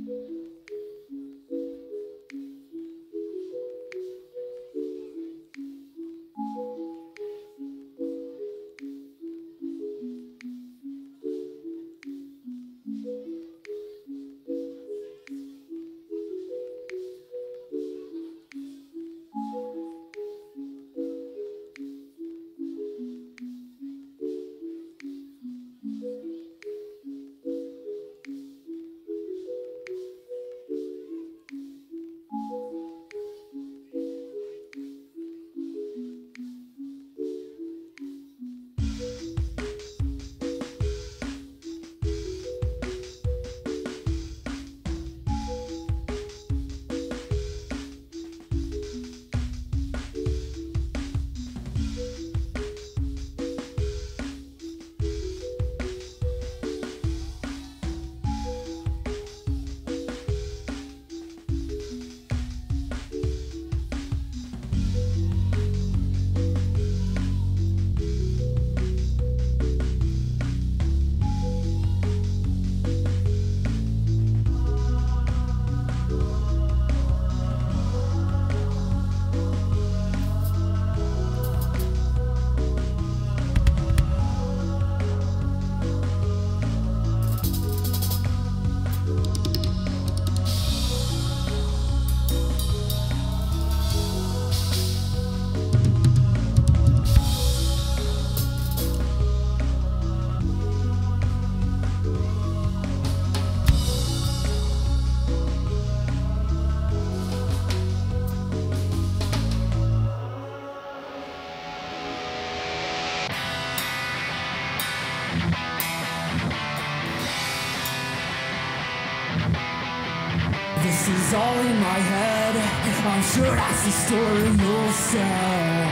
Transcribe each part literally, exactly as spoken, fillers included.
This is all in my head. I'm sure that's the story you'll sell.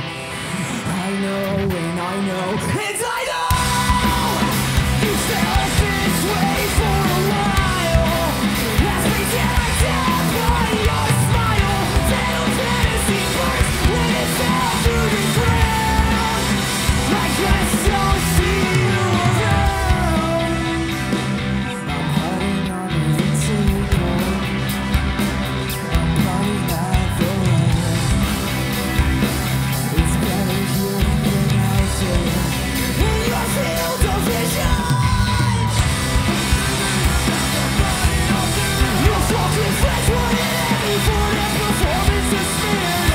I know and I know and I know you felt this way for a while. As we tear down by your smile, settled fantasy first when it fell through the ground. I guess I'll see you around. I'm hiding under the table. I'm running at the light. It's better here than out there in your field of vision. Your fucking friends wanted every for their performance is smeared.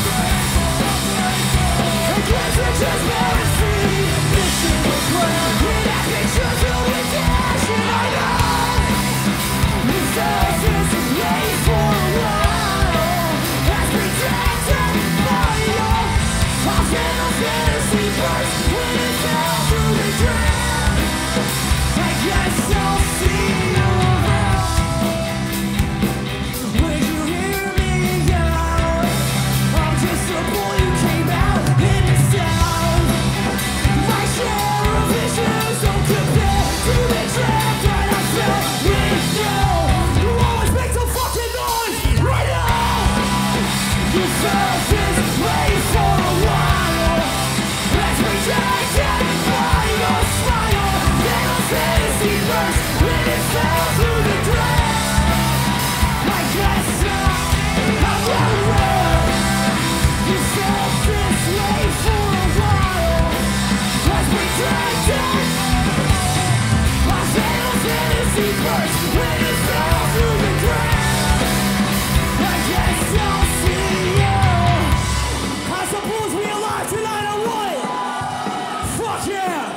I guess it's just mercy. Mission regret. In that picture filled with passion, I know you felt this way for a while. As protected by your final fantasy burst when it fell through the ground. I guess I'll see you around. When you hear me out, I'm just a boy who came out in the sound. My share of issues don't compare to the draft that I felt with you. You always make some fucking noise right now. You felt this way for a while. As rejected by your smile, then a fantasy burst when it fell through the ground. I guess I'm aware. You felt this way for a while. As rejected, my final fantasy burst when it fell through the ground. I guess I'll see you. I suppose we alive tonight or what? Fuck yeah!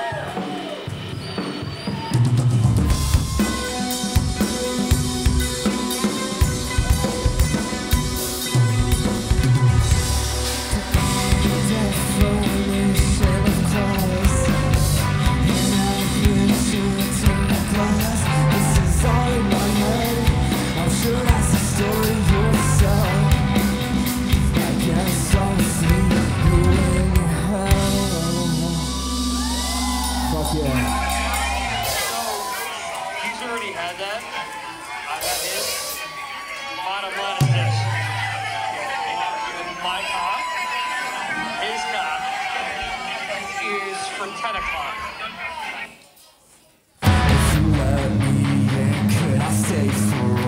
He's already had that. I got his. Bottom line is this. My cock, his cock, is for ten o'clock. If you let me in, could I stay for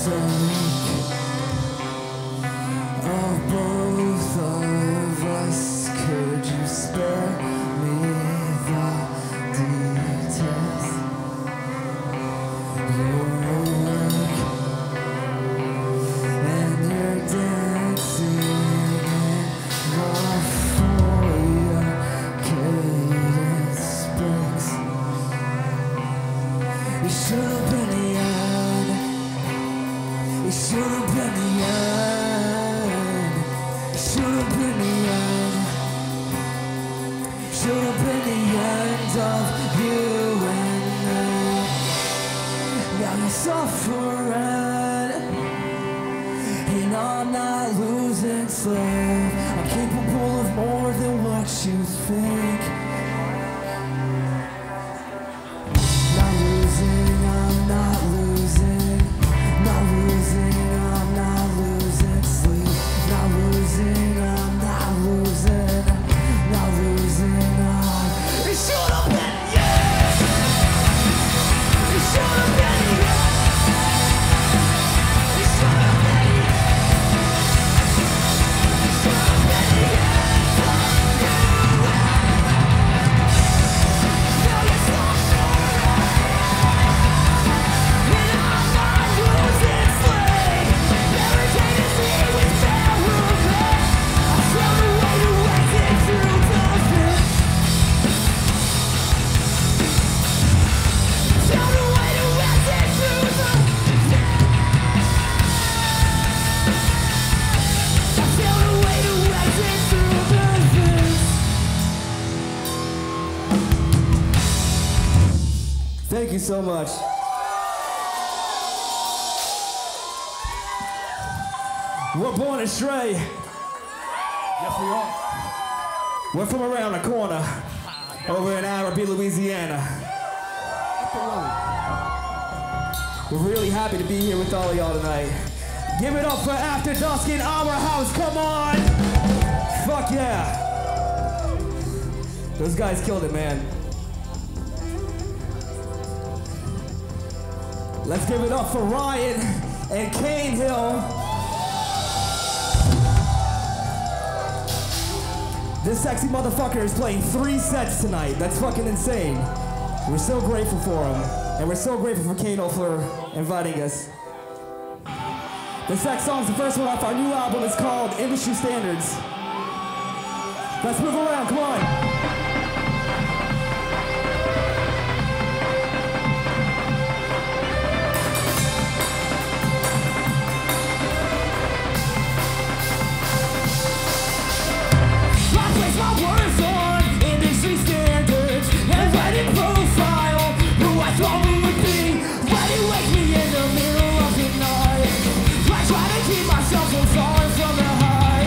sake of both of us, could you spare me the details? You're awake and you're dancing in the foyer cadence breaks. You should have been young. You should have been young. You should have been young. Should have been the end of you and me. Now you're suffering, and I'm not losing sleep. I'm capable of more than what you think. Not losing, I'm not losing. Not losing, I'm not losing sleep. Not losing, I'm not losing. Not losing, I'm. It should have been you. It should have been you. It should have been you. It should have been you. Now you're so sure. And I'm not losing sleep. Every day to see with therapy. I found a way to exit through the pit. Found a way to exit through the pit. I found a way to exit through the pit. Thank you so much. We're born astray. Yes, we are. We're from around the corner, over in Araby, Louisiana. We're really happy to be here with all of y'all tonight. Give it up for After Dusk in our house, come on! Fuck yeah! Those guys killed it, man. Let's give it up for Ryan and Kane Hill. This sexy motherfucker is playing three sets tonight. That's fucking insane. We're so grateful for him. And we're so grateful for Kano for inviting us. This next song's the first one off our new album. It's called Industry Standards. Let's move around, come on. I place my words on industry standards and write in profile who I thought we would be. Why you wake me in the middle of the night? I try to keep myself from falling from the high.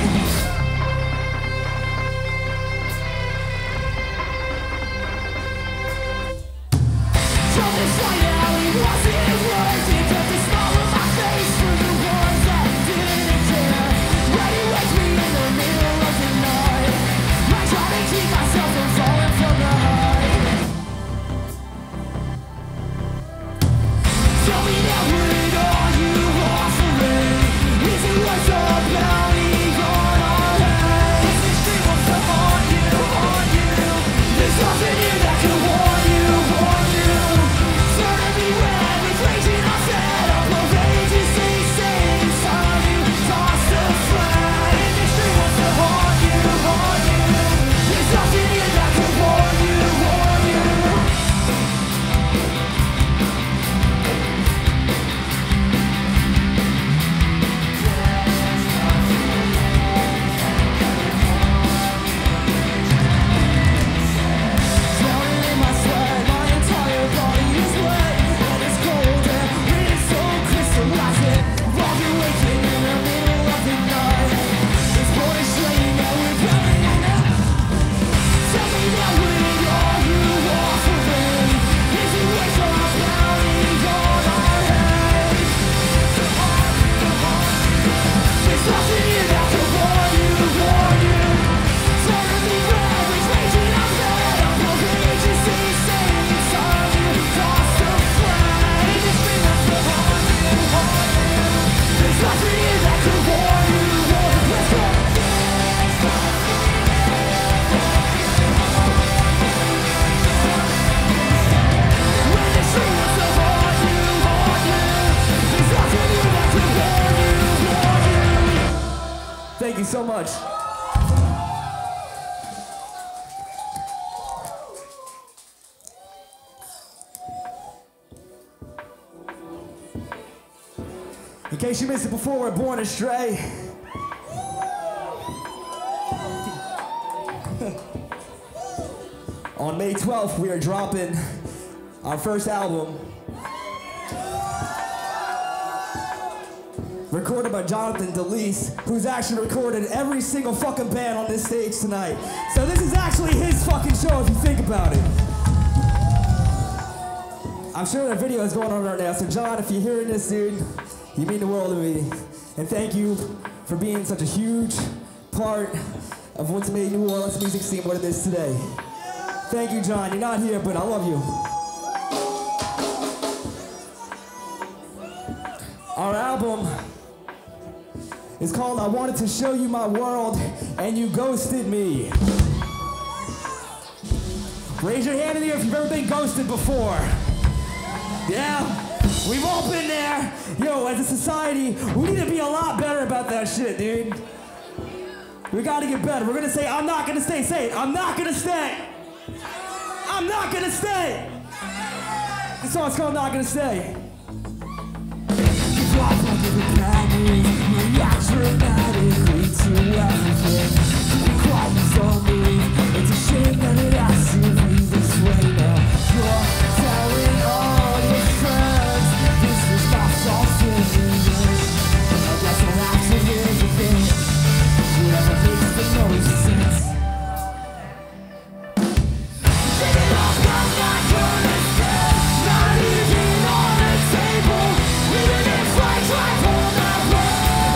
From this night alley wasn't working, kept the smile on my face for the ones that didn't care. Why you wake me in the middle of the night? I try to keep myself from falling from the high. Tell me now, what are you offering? Is it worth the bounty on our heads? Is this dream of some on you, on you? There's nothing here that can warn you, warn you. Turn me red with much. In case you missed it before, we're Born Astray. On May twelfth, we are dropping our first album, recorded by Jonathan DeLeese, who's actually recorded every single fucking band on this stage tonight. So this is actually his fucking show if you think about it. I'm sure that video is going on right now, so John, if you're hearing this, dude, you mean the world to me. And thank you for being such a huge part of what's made New Orleans music scene what it is today. Thank you, John. You're not here, but I love you. Our album is called I Wanted to Show You My World, and You Ghosted Me. Raise your hand in the air if you've ever been ghosted before. Yeah, we've all been there. Yo, as a society, we need to be a lot better about that shit, dude. We gotta get better. We're gonna say, I'm not gonna stay. Say it, I'm not gonna stay. I'm not gonna stay. This song's called Not Gonna Stay. Dramatically to everything. Quietness on me. It's a shame that it has to be this way now. You're telling all your friends this was my fault in the end. I guess I'll have to hear the thing. Whatever makes the most sense. Take it off, I'm not gonna stay. Not even on the table. Even if I try for that way.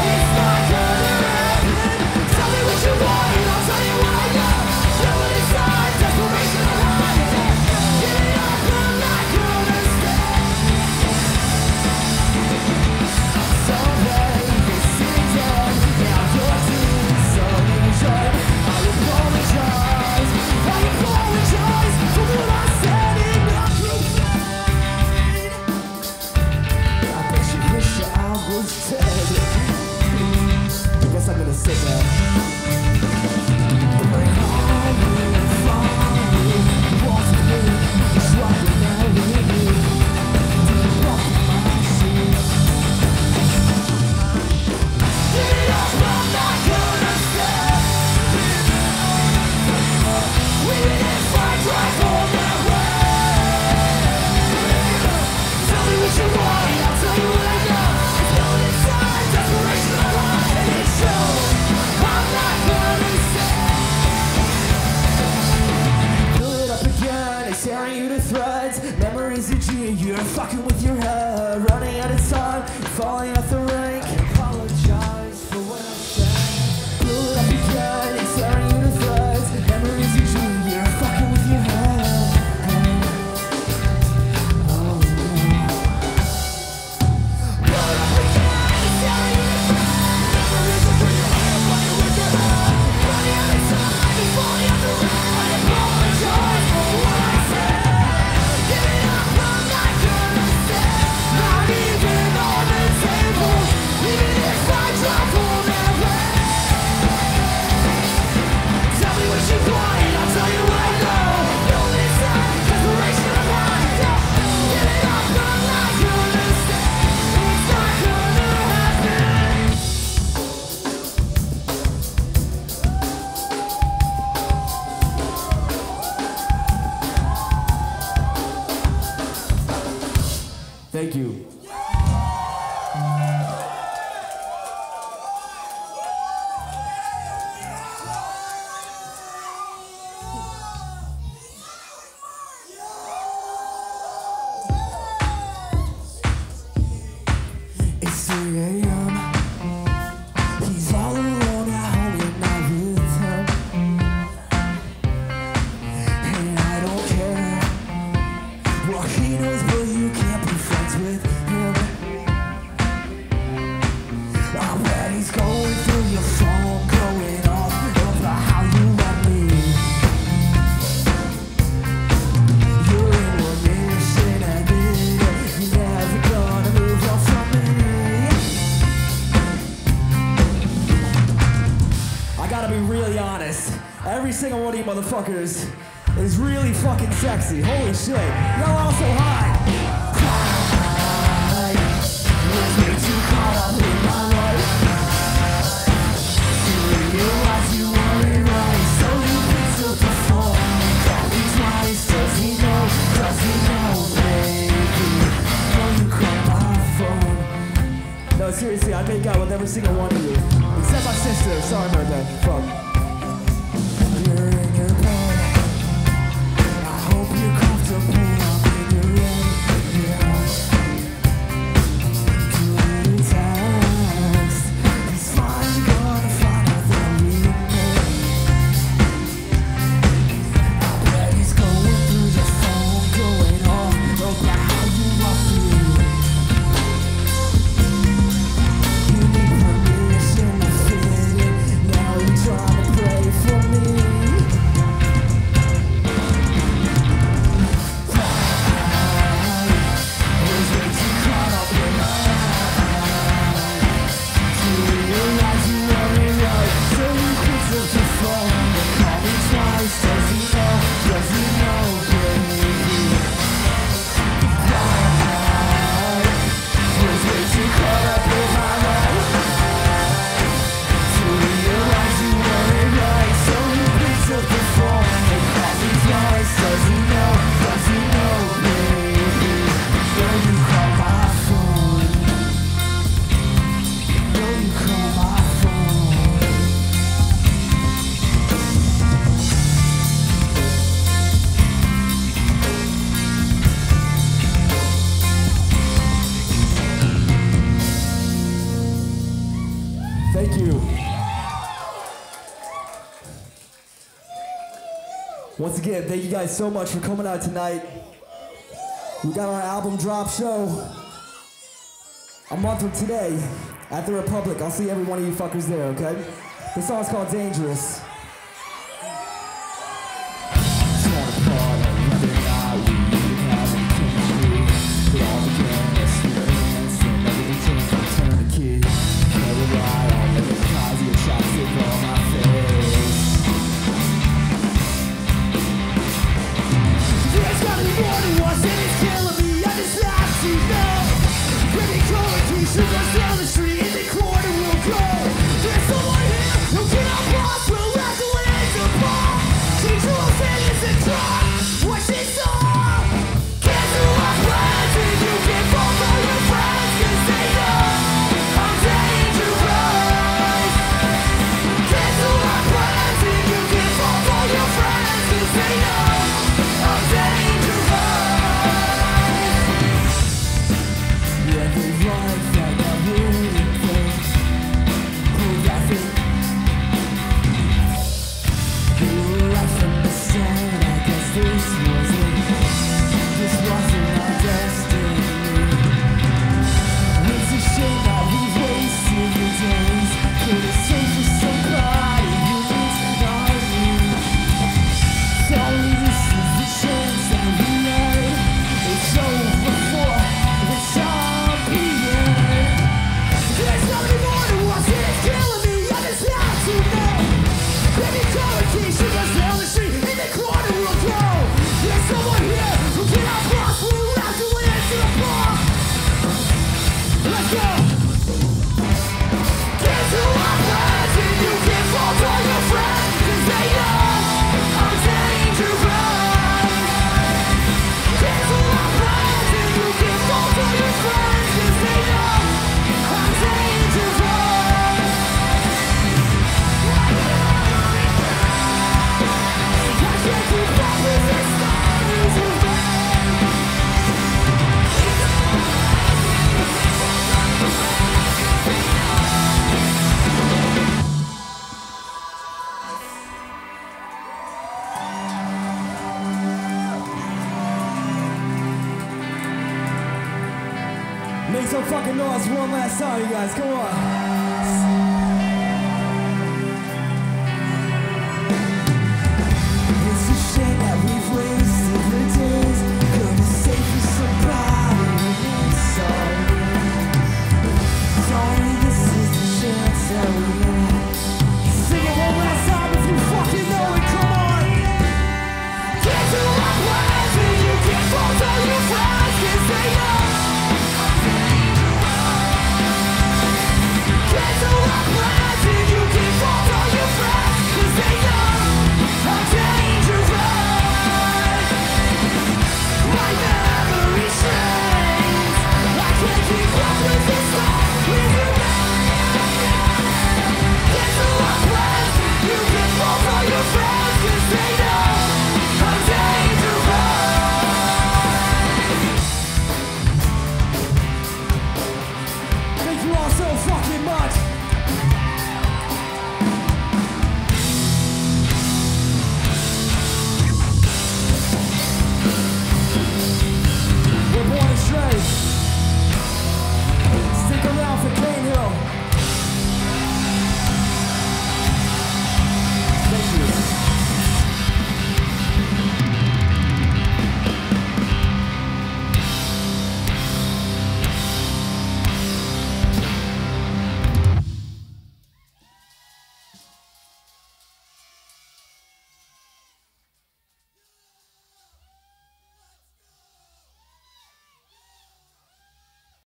Memories of you, you're fucking with your head. Running out of time, falling off the rank. I apologize for what I said. Blew it up again, it's tearing you to threads. Memories of you, you're fucking with your head. Oh no. Blew it up again, it's tearing you to threads. Memories of you, you're fucking with your head. Running out of time, you're falling off the rank. I apologize for what I said. Thank you. It's three A M He's all alone at home and not with him. And I don't care what he knows, but you can't be friends with him. I bet he's going through your phone, going off about how you love me. You're in remission and you're never gonna move on from me. single one of you motherfuckers is really fucking sexy. Holy shit. Y'all are all so high. Was way too caught up in my life. You realize you weren't right, so you picked up the phone. Call me twice, does he know, does he know, baby? Will you call my phone? No, seriously, I make out with every single one of you. Except my sister, sorry about that, fuck. You're in your bed, I hope you're comfortable. I'm in your bed, yeah. Thank you. Once again, thank you guys so much for coming out tonight. We got our album drop show a month from today at the Republic. I'll see every one of you fuckers there, okay? This song's called Dangerous. Make some fucking noise one last time, you guys. Come on.